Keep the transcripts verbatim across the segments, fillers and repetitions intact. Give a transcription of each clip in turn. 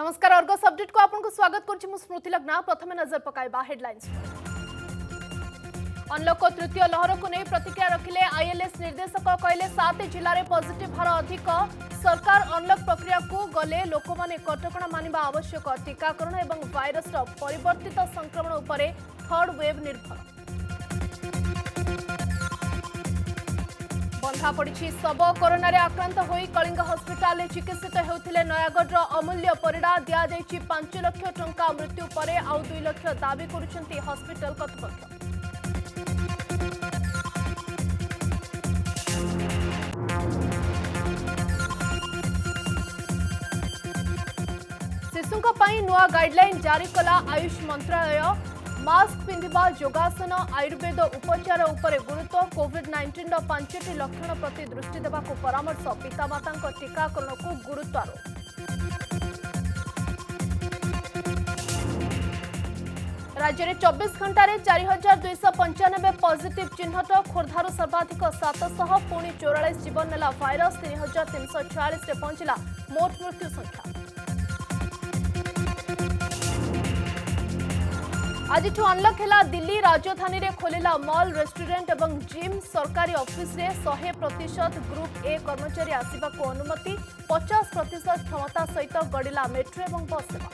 नमस्कार Argus update को आपको स्वागत करछि मु स्मृति लग्ना। प्रथमे नजर पकाइबा हेडलाइंस। अनलक तृतीय लहर को नहीं प्रतिक्रिया रखिले आईएलएस निर्देशक कहले सात जिले में पॉजिटिव हार अधिक। सरकार अनलक प्रक्रिया को गले लोक माने कटकणा मानिबा आवश्यक। टीकाकरण एवं वायरस परिवर्तित संक्रमण उपरे थर्ड वेव निर्भर। बंधा पड़ी शब कोरोना रे आक्रांत होई कलिंग हस्पिटाल चिकित्सित होउथिले नयागढ़ अमूल्य परिडा दिया जायछि पांच लाख टंका मृत्यु परे आउ दो लाख दाबी करुछंती हस्पिटाल कर्तृपक्ष। शिशुंका पई नुआ गाइडलाइन जारी कला आयुष मंत्रालय। मास्क पिंधिबा योगासन आयुर्वेद उपचार उपरे गुरुत्व। कोविड नाइंटीन पांचटी लक्षण प्रति दृष्टि देवा परामर्श। पितामाता टीकाकरण को गुरुत्व आरोप। राज्य में चौबीस घंटे चार हजार दुईश पंचानबे पॉजिटिव चिन्हट। खोर्धार सर्वाधिक सात सौ पुणी चौरास जीवन नेला भाइरस। तीन हजार तीन सौ छयालीस पहुंचला मोट मृत्यु संख्या। आज अनलक है दिल्ली राजधानी रे खोलिला मॉल रेस्टोरेंट एवं जिम। सरकारी ऑफिस रे सौ प्रतिशत ग्रुप ए कर्मचारी आसिबा को अनुमति। पचास प्रतिशत क्षमता सहित गड़िला मेट्रो एवं बस सेवा।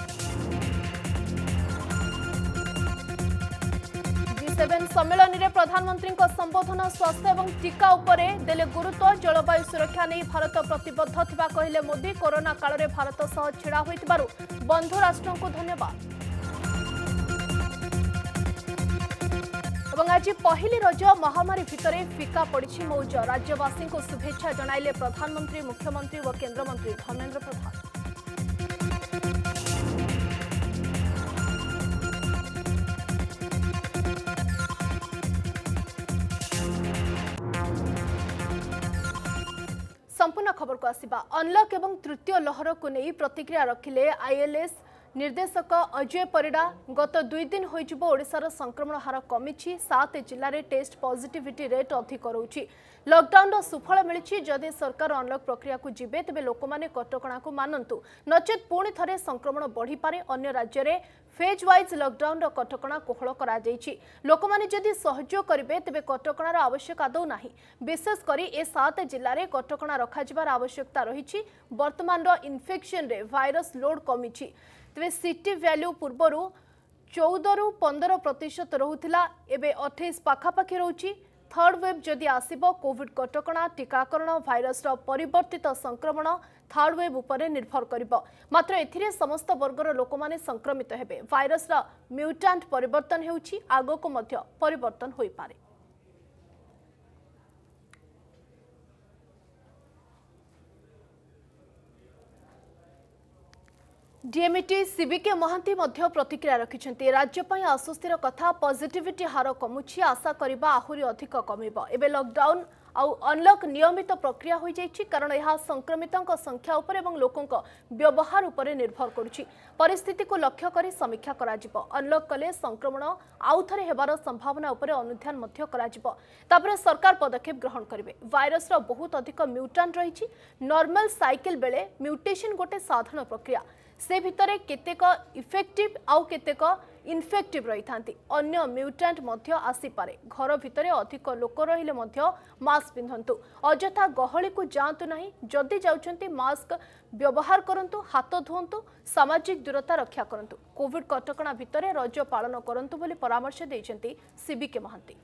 जी सेवन सम्मेलन रे प्रधानमंत्री संबोधन स्वास्थ्य एवं टीका उपरे देले गुरुत्व। जलवायु सुरक्षा नहीं भारत प्रतिबद्ध थिबा कहिले मोदी। कोरोना काल रे भारत सह छिड़ा होइतिबारु बंधु राष्ट्रों को धन्यवाद। और आज पहली रज महामारी भितरे फिका पड़ी मौज। राज्यवासी को शुभेच्छा जणाइले प्रधानमंत्री मुख्यमंत्री और केंद्रमंत्री धर्मेंद्र प्रधान। संपूर्ण खबर को आसिबा। अनलक एवं तृतीय लहर को नहीं प्रतिक्रिया रखिले आईएलएस निर्देशक अजय परिडा। गत दुई दिन होशार संक्रमण हार कमी। सात जिले में टेस्ट पॉजिटिविटी रेट अधिक रोचे। लॉकडाउन सुफल मिली। जदि सरकार अनलक प्रक्रिया को जीवे तेज लोक मैंने कटकणा को मानतु नचेत पुणी थे संक्रमण बढ़ी पारे। अन्य राज्य में फेज वाइज लॉकडाउन कटकणा कोहल करा जायछि। लोक मैंने जदि सहयोग करेंगे तेज कटकणार आवश्यक आदौ नाही। विशेषकर ए सात जिले में कटकणा रखार आवश्यकता रही। वर्तमान इन्फेक्शन रे वायरस लोड कमी। तेज सिटी वैल्यू पूर्वर चौदह रु पंदर प्रतिशत रोला एवं अठाईस पाखापाखि रोची। थर्ड वेव जदि आसिबो कोविड कटकणा टीकाकरण वायरस परिवर्तित संक्रमण थर्ड वेव उपरे निर्भर करिबो। मात्र एथिरे समस्त वर्गर लोक माने संक्रमित हेबे। वायरस म्यूटेंट परिवर्तन हेउची आगको मध्य परिवर्तन होई पारे। डीएमटी सीबीके महांती मध्य प्रतिक्रिया रखिछन्ती। राज्य पई आश्वस्तिर कथा। पॉजिटिविटी हार कमुछि। आशा करिबा आहुरी अधिक कमिबो। एबे लॉकडाउन आउ अनलक नियमित प्रक्रिया होई जायछि कारण यह संक्रमितों संख्या उपर एवं लोकों व्यवहार उपरे निर्भर करुछि। परिस्थिति को लक्ष्य करी समीक्षा कराजिबो। अनलक कले संक्रमण आउ थरे हेबार संभावना उपरे अनुध्यान मध्य कराजिबो। तापरे सरकार पदक्षेप ग्रहण करिवे। वायरस रो बहुत अधिक म्यूटेंट रहिछि। नॉर्मल साइकिल बेले म्यूटेशन गोटे साधारण प्रक्रिया। से भितरे केतेक इफेक्टिव आउ केतेक इनफेक्टिव रही थांती। अन्य म्यूटेंट मध्य आसी पारे। घर भितरे अधिक लोक रहिले मध्य मास्क पिंधंतु। अजथा गहली को जांतु नहीं। जदि जाउछंती मास्क व्यवहार करंतु। हाथ धोंतु। सामाजिक दूरता रक्षा करंतु। कोविड कटकणा भितरे रज पालन करंतु बोली परामर्श दैछंती सीबीके महांती।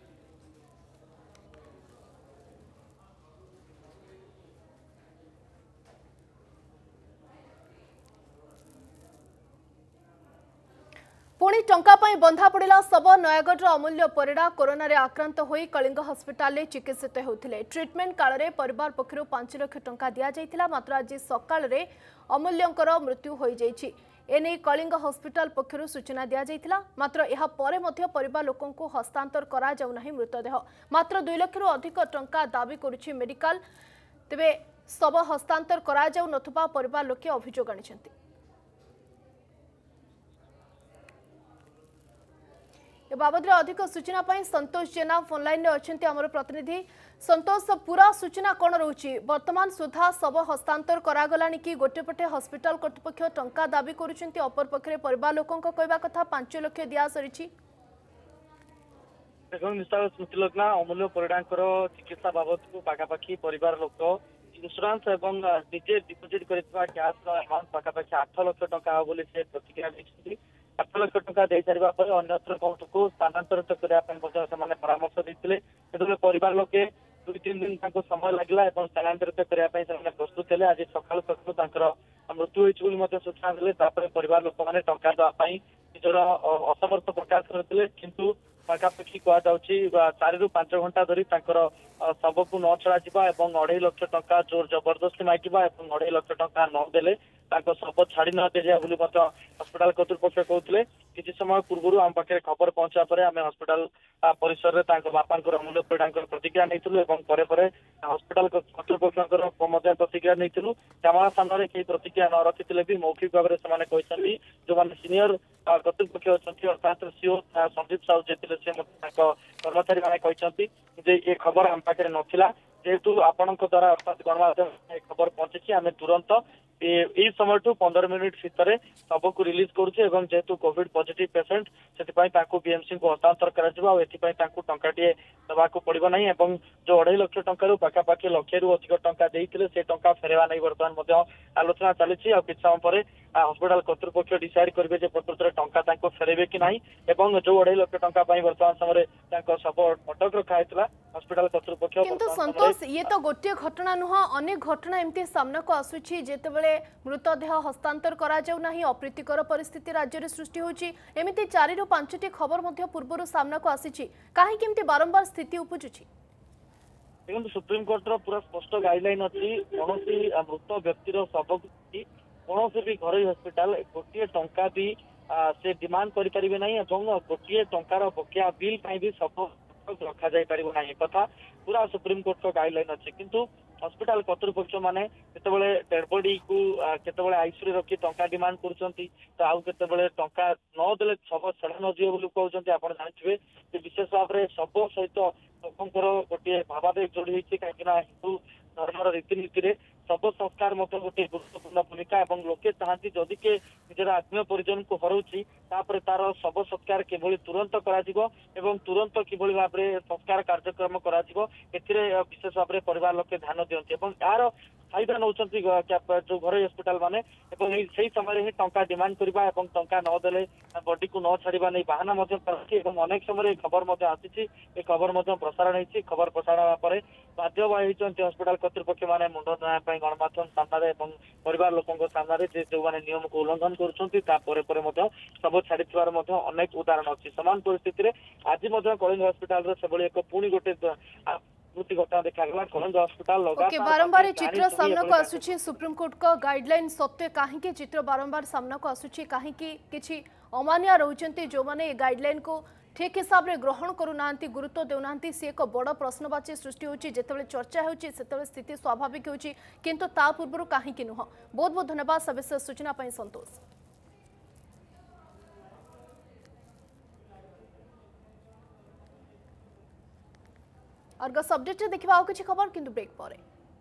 पुणी टंका पाई बंधा पड़ा शब। नयागढ़ अमूल्य परिडा कोरोना रे आक्रांत होई कलिंग हस्पिटाल में चिकित्सित होते। ट्रिटमेंट काल रे परिवार पक्षर पांच लाख टंका दि जाइथिला। मात्र आज सकाल रे अमूल्यंकर मृत्यु हो जाइछि। एने कलिंग हस्पिटाल पक्षर सूचना दि जाइथिला। मात्र यह परे मध्य परिवार लोकों को हस्तांतर करा जाउ नाही मृतदेह। मात्र दुई लाख रु अधिक टंका दाबी करुछि मेडिकल। तेबे शव हस्तांतर करा जाउ नथुबा परिवार लोके अभियोग आनिछन्ति। ए बाबद अधिक सूचना संतोष जेना फोन लाइन अच्छा आम प्रतिनिधि। संतोष, पूरा सूचना कौन रोचे वर्तमान सुधा शव हस्तांतर करागला कि गोटे पटे हस्पिटाल कर्तृपक्ष टंका दाबी करुँच अपर पक्षे परिवार लोकों कहवा कथा पांच लक्ष दिया सरी स्मृतिलग्ना अमूल्य परिडांकर चिकित्सा बाबद को पाखापाखि परिवार लोक इन्शुरांस एवं निजे डिपोजिट करथिबा कैश अमाउंट पाखापाखि आठ लाख टंका बोली से प्रतिक्रिया दैछथि। आठ लाख टंका दे सारिबा पर अन्यत्र अकाउंट को स्थानांतरित करिया ପାଇଁ ମଧ୍ୟ ସେମାନେ परामर्श ଦେଇଥିଲେ। ସେତେବେଳେ परिवार लोके दुई तीन दिन तांको समय लागला एवं स्थानांतरित करिया ପାଇଁ ସେମାନେ प्रस्तुत हेले। आज सकाळ सकाळ तांकर मृत्यु होइछ बोली ମଧ୍ୟ सूचना देले। तापर परिवार लोक माने टंका दवा ପାଇଁ निजर असमर्थ प्रकाश करथिले, किंतु पाखापाखि कहुच्छी चारि रु पांच घंटा धरी शव को न छड़ा अढ़ाई लक्ष टंका जोर जबरदस्ती मागिबा अढ़ाई लक्ष टंका नदेले शव छाड़ी न दिया हस्पिटाल कर्तृपक्ष कहते। किसी समय पूर्व आम पाखे खबर पहुंचा पर आम हस्पिटाल परिसर में बापा अमूल्य परिडा प्रतिक्रिया नहीं हस्पिटाल कर्तृपक्ष प्रतिक्रिया नहीं कैमरा सामने कई प्रतिक्रिया न रखी भी मौखिक भाव में कहते जो मैंने सीनियर कर्तृपक्ष अच्छा अर्थात सीओ संदीप साहू जी से कर्मचारी मैंने कहते ये खबर आम पाखे नाला जेहेतु आपण द्वारा अर्थात गणमाध्यम खबर पहुंची आम तुरंत यही समय पंद्रह मिनिट भितर शव को रिलीज करुचे जेहेतु कोविड पॉजिटिव पेशेंट से बीएमसी को हस्तांतर टंकाटे देवाक पड़ो ना जो अढ़ाई लक्ष टंकार पाखापाखि लक्षे रु अधिक टंका देते से टंका फेरवा नहीं बर्तमान आलोचना चली किछ समय पर हस्पिटाल कर्तृपक्ष डिसाइड करेंगे प्रकृत में टंका फेरबे कि नहीं जो अढ़ाई लक्ष टंका बर्तमान समय शव अटक रखा हस्पिटाल कर्तृपक्ष। किंतु संतोष ये तो गोटे घटना नुह अनेक घटना एमती सामना को आसुची जेतेबेले मृतदेह हस्तांतर करा जाउ नाही अप्रीतिकर परिस्थिति राज्य में सृष्टि होची एमिति चारि रु पांचटी खबर मध्य पूर्वरु सामना को आसीची काहे केमती बारंबार स्थिति उपजुची। देखो सुप्रीम कोर्ट रो पूरा स्पष्ट गाइडलाइन अच्छी कौन मृत व्यक्तिर शव कौन भी घर हस्पिटाल गोटे टंका भी से डिमांड करें ना गोटे टंकार बकिया बिल भी शव रखा जाई परिबो ना कथा पूरा सुप्रीम कोर्ट को गाइडलाइन अच्छे किंतु हस्पिटाल कर्तृपक्ष माने केतबेले डेड बॉडी को केतबेले आईसीयू रखी टंका डिमांड करूछंती तो आउ केतबेले टंका न देले सब छड़ा न जियो बोली कहउछंती। आपण जानिथिबे जे विशेष भाव रे सब सहित लोकंकर गोटे भावावेग जोड़ी होईछि काहेकि ना हिंदू धर्मर रीतिनीति रे शव संस्कार मत गोटे गुरुत्वपूर्ण भूमिका एवं लोके चाहती जदि के निजर आत्मीय परिजन को हरउछि तापर तार शव संस्कार किभଳି तुरंत कराजिबो एवं तुरंत किभଳି भाव रे संस्कार कार्यक्रम कराजिबो एथिरे विशेष भाव रे परिवार लोके ध्यान दियंती एवं यार फायदा नौचंती जो घर हस्पिटाल माने एवं सही समय ही टंका डिमांड करबा एवं टंका न देले बॉडी को न छाड़िबा नै बहाना मध्य करछि एवं अनेक समय खबर मध्य आसीछि ए खबर मध्य प्रसारण होईछि। खबर प्रसारण पर बाध्य होईचंती हस्पिटाल कर्तृपक्ष माने मुंड नया पई गणमाध्यम सामने एवं परिवार लोकंक सामने जे जो माने नियम को उल्लंघन करूछंती ता परे परे मध्य सब छाड़िथिबार मध्य अनेक उदाहरण अछि। समान परिस्थिति रे आज मध्य कलिंग हस्पिटाल रे सेबळी एक पुणी गोटे घटना देखा गला कलिंग हस्पिटाल ओके बारंबार चित्र सामना को आसुची सुप्रीम कोर्ट का गाइडलाइन सत्य कहीं चित्र बारंबार सामना को आसुची कहीं किछि अमानिया रहउचंती जो माने गाइडलाइन को ठीक हिसाब रे ग्रहण करूना गुरुत्व देउना सी एक बड़ प्रश्नवाची सृष्टि होची जेतेबेले चर्चा होची सेतेबेले स्थिति स्वाभाविक होची किंतु ता पूर्व कहीं नुह। बहुत बहुत धन्यवाद सविशेष सूचना पई संतोष। अर्गस अपडेट देखा किसी खबर किंतु ब्रेक पर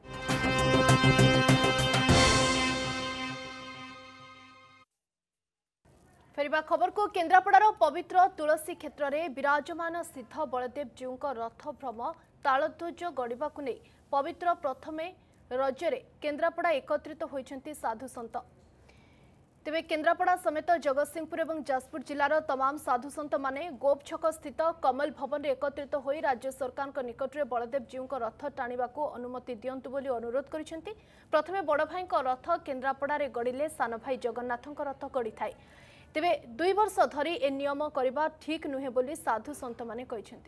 फेरिबा खबर को केन्द्रापड़ार पवित्र तुलसी क्षेत्र में विराजमान सिद्ध बलदेव जीव रथ भ्रम तालध्वज गड़वा को नहीं पवित्र प्रथमे रजरे केन्द्रापड़ा एकत्रित होइछन्ति साधु संत। तेबे केन्द्रापड़ा समेत जगतसिंहपुर और जाजपुर जिलार तमाम साधु संत माने गोप छक स्थित कमल भवन में एकत्रित होई राज्य सरकार के निकट में बलदेव जीव रथ टाणिबा को अनुमति दियंतु बोली अनुरोध करिसेंति। प्रथमे बड़ भाई रथ केन्द्रापड़ा रे गड़िले सान भाई जगन्नाथ रथ गड़ी थाए। तेबे दुई वर्ष धरी ए नियम करबा ठीक नुहे बोली साधु संत माने कहिसेंति।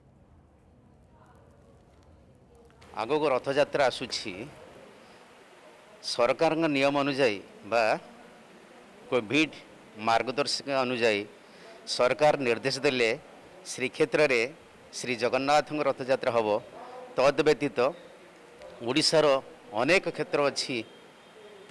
आगो को रथ यात्रा आसुछि सरकार नियम अनुजाई बा कोविड मार्गदर्शक अनुजाई सरकार निर्देश देले श्रीक्षेत्र रे श्री जगन्नाथ रथ यात्रा हम तद व्यतीत ओडिशार अनेक क्षेत्र अच्छी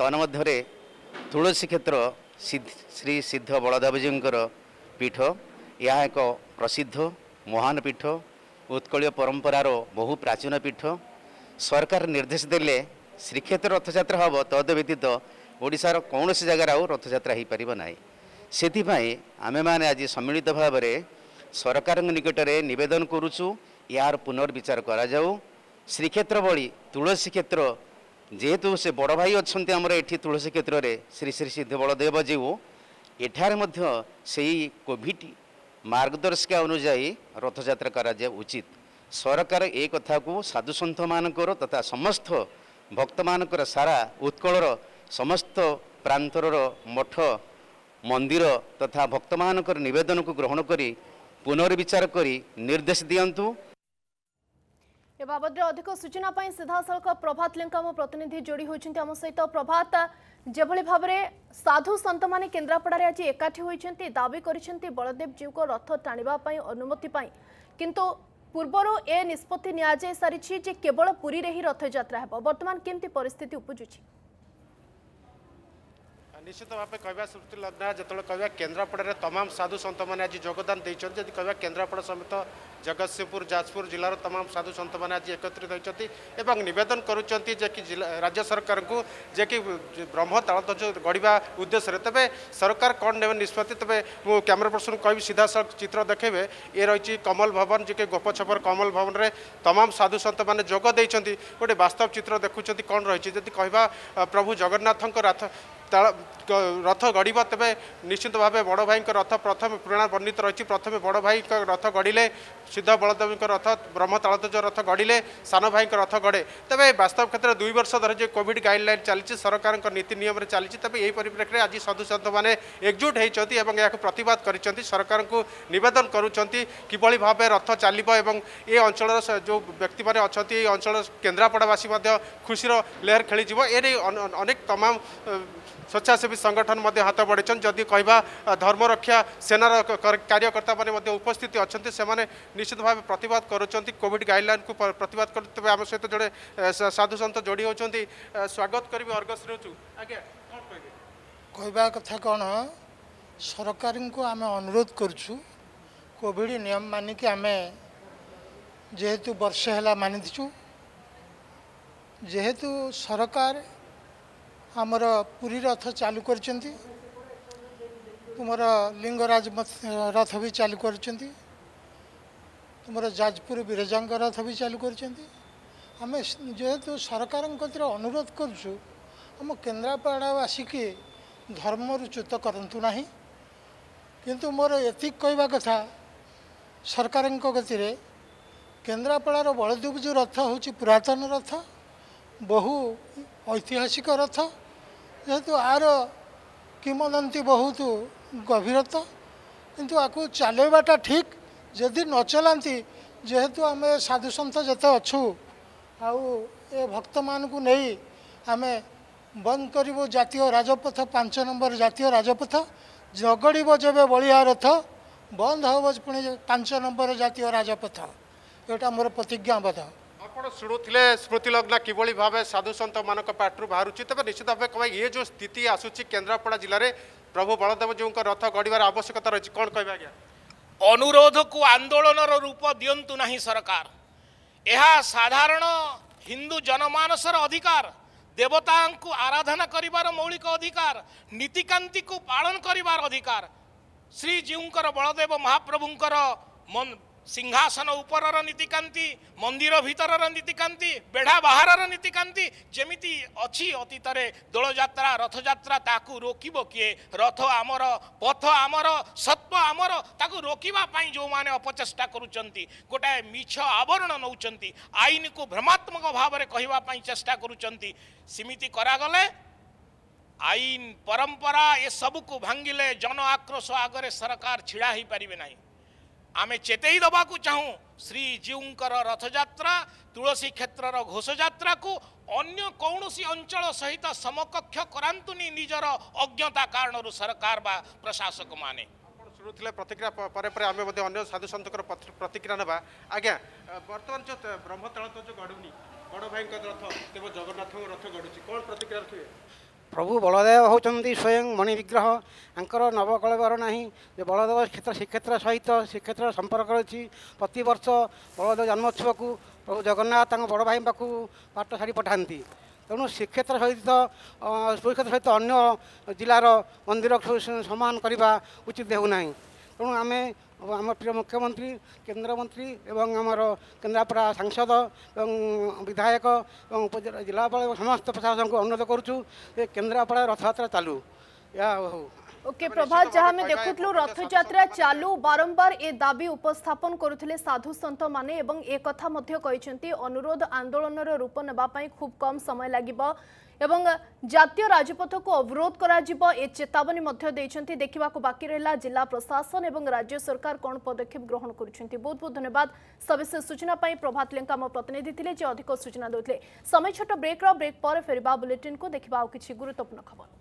तन्मध्य तुलसी क्षेत्र श्री सिद्ध बलदेवजी पीठ यह एक प्रसिद्ध महान पीठ उत्कलीय परंपरार बहु प्राचीन पीठ सरकार निर्देश देले श्रीक्षेत्र रथयात्रा हम तद व्यतीत ओडिशार कौन जगार आउ रथयात्रा हो पार ना से आमे माने आज सम्मिलित भाव में सरकार निकट में नवेदन करुचु यार पुनर्विचार करा जाऊ श्रीक्षेत्र भली तुलसी क्षेत्र जेहेतु से बड़ भाई अच्छा आमर ये तुलसी क्षेत्र में श्री श्री सिद्ध बलदेव जीव एठार मध्य से कोविड मार्गदर्शिका अनुजाई रथयात्रा करा उचित सरकार ए कथा को साधु सन्थ मानकर तथा समस्त भक्त मानकर सारा उत्कलर समस्त प्रांतर मठ मंदिर तथा भक्त मानकर निवेदन को ग्रहण करी पुनर्विचार करी निर्देश दियंतु। ए बाबद अधिक सूचना पाई सीधा सड़क प्रभात लेंका मो प्रतिनिधि जोड़ी होइछन्ते हम सहित प्रभात जेभली भाव में साधु संत माने केन्द्रापड़ा आज एकाठी होइछन्ते दाबी करिछन्ते बलदेव जीव को रथ टाणिबा पाई अनुमति पाई किंतु पूर्वर ए निष्पत्ति निया जाय सारिछि जे केवल पुरी रे ही रथयात्रा हेबो वर्तमान केमती परिस्थिति उपजुछि निश्चित भाव कहवा श्रुति लग्ना जो कहवा केन्द्रापड़ा तमाम साधु सन्त मैंने आज योगदान देती जब कहवा केन्द्रापड़ा समेत जगतसिंहपुर जाजपुर जिलार तमाम साधु सन्त मैंने आज एकत्रित होती नवेदन करुँच कि राज्य सरकार को जे कि ब्रह्म तालध्वज गढ़ा उद्देश्य तेज सरकार कौन ने निष्पत्ति तेज मु कैमरा पर्सन कह सीधा सड़क चित्र देखेबे ये रही कमल भवन जे कि गोप छपर कमल भवन में तमाम साधु सन्त मैंने जोग देते गोटे वास्तव चित्र देखुं कौन रही जदि कहवा प्रभु जगन्नाथ रथ रथ गढ़ तेरे निश्चित भाव बड़ भाई रथ प्रथम पुराण वर्णित रही प्रथम बड़ भाई रथ गढ़िले सिद्ध बलदेव रथ ब्रह्म तालध्वज रथ गढ़िले सान भाई रथ गढ़े तेरे वास्तव क्षेत्र में दुई वर्ष धरी जो कोविड गाइडलाइन चली सरकार नीति नियम चली तेज यही परिप्रेक्षी आज साधु सन्त मैंने एकजुट होती प्रतिवाद कर सरकार को नवेदन करुँच भाव रथ चलो ये अंचल जो व्यक्ति मैंने अच्छा ये अंचल केन्द्रापड़ावासी खुशी लेहर खेली ये अनेक तमाम स्वेच्छासेवी संगठन हाथ बढ़ाई जदि कहवा धर्मरक्षा सेनार कार्यकर्ता मैंने उपस्थित अच्छा से निश्चित भाव प्रतिवाद करुँच कोविड गाइडलाइन को प्रतिवाद कर आम सहित जोड़े साधु सन्त जोड़ी होती स्वागत करी अर्गस आज्ञा कहवा कथा कौन सरकार को आम अनुरोध करुँ कोविड नियम मानिक आम जेहेतु वर्ष है मानिचु जेहेतु सरकार आमर पुरी रथ चालू कर तुमर लिंगराज रथ भी चालू कर तुमर जाजपुर बिरजांग रथ भी चालू कर जेहेतु सरकार अनुरोध करुँ आम केन्द्रापड़ावासी की धर्मच्युत करतु ना किंतु मोर एतिक कहवा कथा सरकार गति केन्द्रापड़ार बलदेव जो रथ हूँ पुरातन रथ बहु ऐतिहासिक रथ जेहेतु आर किंवदंती बहुत गभीरता किंतु आपको चलवाटा ठीक जदि न चलांती जेहेतु आम साधु सन्त जिते अच्छु आउ ए भक्त मान को नहीं आम बंद करूँ जातीय राजपथ पांच नंबर जातीय राजपथ जगड़ जब बलिया रथ बंद हम पुणी पांच नंबर जातीय राजपथ यहाँ मोर प्रतिज्ञाबद्ध आप शुणुले स्मृतिलग्ना किभली भाव साधु सन्त मान पाटू बाहर तेज निश्चित भाव कह ये जो स्थिति आसूची केन्द्रापड़ा जिले में प्रभु बलदेव जीव रथ गढ़ार आवश्यकता रही कौन कह आज्ञा अनुरोध को आंदोलन रूप दिंतु नहीं सरकार यह साधारण हिंदू जनमानसर अधिकार देवता को आराधना करिवार मौलिक अधिकार नीतिकांति को पालन करिवार अधिकार श्री जीवंकर बलदेव महाप्रभुंकर मन सिंहासन उपरर नीतिकांति मंदिर भितरर नीतिकांति बेढ़ा बाहरर नीतिकांति जेमिति अच्छी अतीत दोल यात्रा रथ यात्रा ताकू रोकिब किए रथ आमर पथ आमर सत्व आमर ताकू रोकिबा पाई जो माने अपचेष्टा करूचंती गोटाए मिछ आवरण नौचंती आईन को भ्रमात्मक भाव में कहवा पाई चेष्टा करूचंती सिमिति करागले आईन परंपरा ये सब को भांगिले जन आक्रोश आगरे सरकार छिड़ा ही पारिबे नहीं आमे चेतई दबा को चाहूँ श्री जीवंकर रथयात्रा तुलसी क्षेत्रर घोषयात्रा को अन्य कौन अंचल सहित समकक्ष करांतुनी निजर अज्ञता कारण सरकार बा प्रशासक माने शुणुले प्रतिक्रिया पर आम अन्य साधु सन्त प्रतिक्रिया ना आज्ञा बर्तमान जो ब्रह्म तालध्वज जो गढ़ुनी बड़ भाई रथ तेज जगन्नाथ रथ गढ़ुची कौन प्रतिक्रिया रखिए प्रभु बलदेव होती स्वयं मणि विग्रह आंकर नवकलेवर ना जे बलदेव क्षेत्र श्रीक्षेत्र सहित श्रीक्षेत्र संपर्क अच्छी प्रत वर्ष बलदेव जन्मोत्सव को प्रभु जगन्नाथ बड़ भाई पाखु पाट साड़ी पठाती तेणु श्रीक्षेत्र सहित श्रीक्षेत्र सहित अन्य जिलार मंदिर समान करने उचित होना तेणु आम आम प्रिय मुख्यमंत्री केन्द्रमंत्री एवं आमर केन्द्रापड़ा सांसद एवं विधायक एवं जिलापाल समस्त प्रशासन को अनुरोध करुचु केन्द्रापड़ा रथयात्रा चालू या हो ओके प्रभात जहाँ में देखुलु रथयात्रा चालू बारंबार ए दाबी उपस्थापन करुथिले साधु संत माने एवं ए कथा मध्य कहिसेंती अनुरोध आंदोलन रूप नेबा पई खूब कम समय लागिबो एवं जातीय राजपथ को अवरोध करा जिवो ए चेतावनी मध्य देइछंती देखिबा को बाकी रहला जिला प्रशासन एवं राज्य सरकार कोन पदक्षेप ग्रहण करुछंती। बहुत बहुत धन्यवाद सविशेष सूचना पई प्रभात लेंका मो प्रतिनिधि थिले जे अधिक सूचना दोथले। समय छोट ब्रेक रो ब्रेक पर फेरबा बुलेटिन को देखिबा आ किछि गुरुत्वपूर्ण खबर।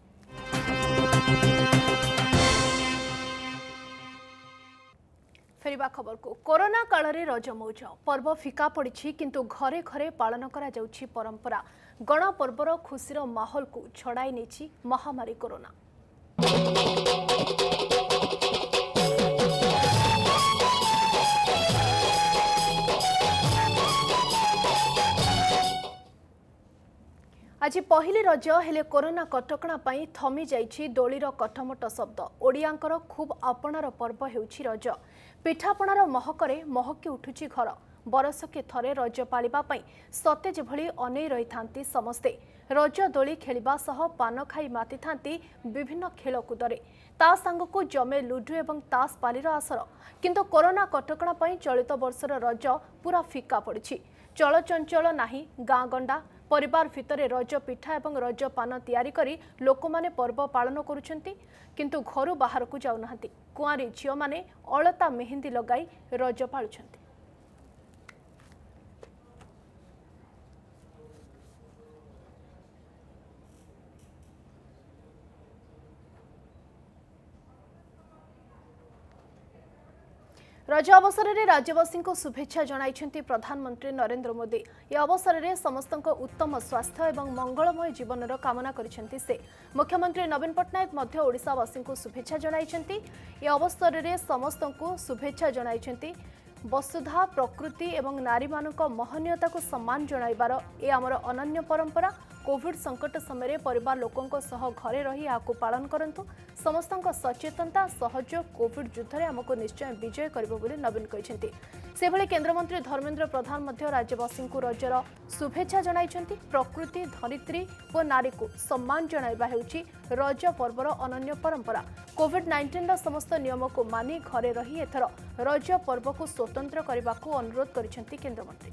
फेरिबा खबर को कोरोना काल रे रज मौज पर्व फिका पड़ी किंतु घरे घरे पालन करा जाउछि परंपरा गण पर्वर खुशीर माहौल को छड़ाई नेछि महामारी कोरोना। आज पहली रज हेले कोरोना कटकणा पई थमी जाइछि दोलीर कठमट शब्द ओडियांकर खूब आपणार पर्व हेउछि रज पिठापणार महकरे महकी उठुछि घर बरसके थरे रज पालिबा पई सतेज भली अनै रही थांती समस्ते रज दोली खेलिबा सह पान खाई माति थांती विभिन्न खेलकूदरे ता सांगकु जमे लुडु एवं तास पालीर आसर किंतु कोरोना कटकणा पई चलित वर्षर रज पूरा फिका पड़िछि चलचंचल नाही गाँ गंडा परिवार भितरे रज पिठा एवं रज पान तैयारी करी लोक माने पर्व पालन करुछंती किंतु घरु बाहर को जाउ नाहंती कुआरी झियो माने अलता मेहंदी लगाई रज पालुछंती। रज अवसर में राज्यवासी को शुभेच्छा जणाइछंती प्रधानमंत्री नरेंद्र मोदी। यह अवसर में समस्त उत्तम स्वास्थ्य एवं मंगलमय जीवनर कामना करिसेंती से मुख्यमंत्री नवीन पट्टनायक मध्य ओडिशावासी को शुभेच्छा जणाइछंती। यह अवसर में समस्त को शुभेच्छा जणाइछंती वसुधा प्रकृति एवं नारी मानक महनीयता को सम्मान जणाइबार ए आमर अनन्य परंपरा कोविड संकट समय परिवार लोकों सह घरे रही आपको पालन करंतु समस्त सचेतनता सहयोग कोविड युद्ध में आमको निश्चय विजय करिबो बोली नवीन कहिसेंती। सेभଳି केन्द्रमंत्री धर्मेंद्र प्रधान मध्य राज्यवासी को रजर शुभेच्छा जणाइछंती। प्रकृति धरित्री और नारी को सम्मान जणाइबा हेउची रज पर्वर अनन्य परंपरा कोविड नाइंटीन रा समस्त नियम को मानि घरे रही एथर रज पर्व को स्वतंत्र करने को अनुरोध करिसेंती केन्द्रमंत्री।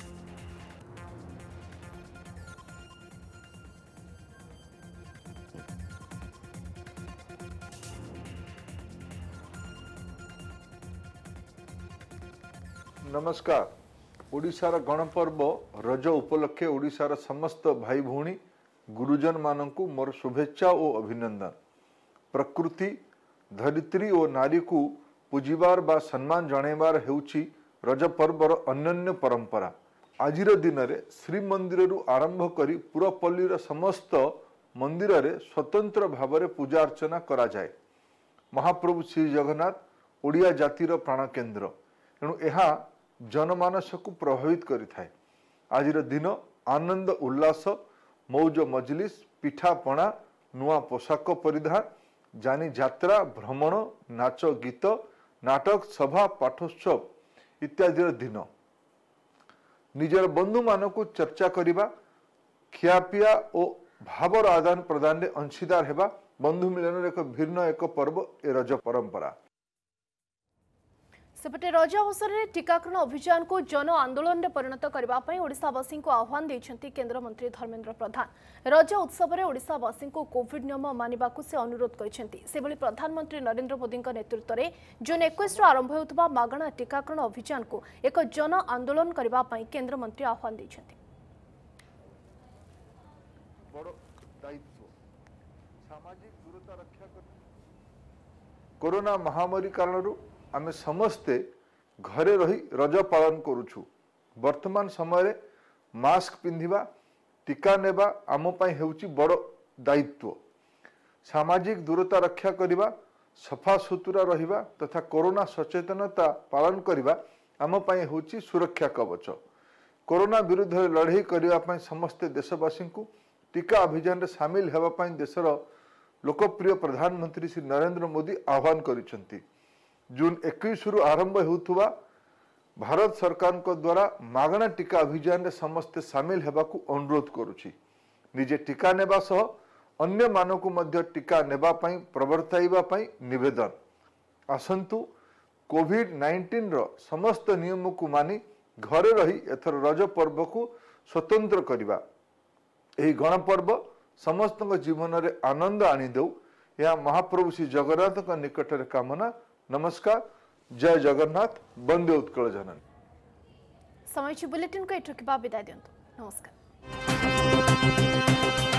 नमस्कार। ओडिशार गणपर्व रज उपलक्षे ओडिशार समस्त भाई भौणी गुरुजन मानकु मोर शुभेच्छा और अभिनंदन। प्रकृति धरित्री और नारी को पूजिबार बा सम्मान जणेबार हेउची रज पर्वर अनन्य परंपरा। आजिर दिन रे श्री मंदिर रु आरंभ करी पुरपल्लीर समस्त मंदिर रे स्वतंत्र भावरे पूजा अर्चना करा जाए। महाप्रभु श्री जगन्नाथ ओडिया जातिर प्राण केन्द्र एणु एहा जनमानस को प्रभावित करि थाए। आजिर दिन आनंद उल्लास मौज मजलिस पिठा पणा नुआ पोशाक परिधान जानी यात्रा भ्रमण नाच गीत नाटक सभा पाठोत्सव इत्यादि दिन निजर बंधु मान को चर्चा करिबा खियापिया और भावर आदान प्रदान रे अंशीदार हेबा बंधु मिलन एक भिन्न एक पर्व ए रज परंपरा। सेपटे रज अवसर में टीकाकरण अभियान को जन आंदोलन में परिणत करने ओडिशावासी को आह्वान देइछंती केन्द्रमंत्री धर्मेंद्र प्रधान। रज उत्सव में ओडिशावासी को कोविड नियम मानिबा को से अनुरोध करिसेंती। सेभଳି प्रधानमंत्री नरेंद्र मोदी नेतृत्व में जून इक्कीस आरंभ होउतबा मागणा टीकाकरण अभियान को एक जन आंदोलन करबा पई केन्द्रमंत्री आह्वान देइछंती। कोरोना महामारी कारणरू आमे समस्ते घरे रही रज पालन करुछु। वर्तमान समय मास्क पिंधिबा टीका नेबा आम पई हेउची बड़ दायित्व। सामाजिक दूरता रक्षा करवा, सफा सुतुरा रहिबा तथा कोरोना सचेतनता पालन करवा आम पई होची सुरक्षा कवच। कोरोना विरुद्ध लड़ाई करने समस्त देशवासी को टीका अभियान रे सामिल हेबा पई देशर लोकप्रिय प्रधानमंत्री श्री नरेंद्र मोदी आह्वान करिसेंती। जून इक्कीस रु आरंभ होउथुवा भारत सरकार को द्वारा मागणा टीका अभियान रे समस्त सामिल हेबा को अनुरोध करुछि। निजे टीका नेबा सह अन्य मानकु मध्य टीका नेबा पई प्रवर्ताइबा पई निवेदन। आसंतु कोविड नाइंटीन रो समस्त नियम को मानी घरे रही एथर रज पर्व को स्वतंत्र करवा। यही गणपर्व समस्त जीवन में आनंद आनी दौ, यह महाप्रभु श्री जगन्नाथ का निकट रे कामना। नमस्कार, जय जगन्नाथ, वंदे उत्कल जननी। समय बुलेटिन को एठु विदाय दियंतु। नमस्कार।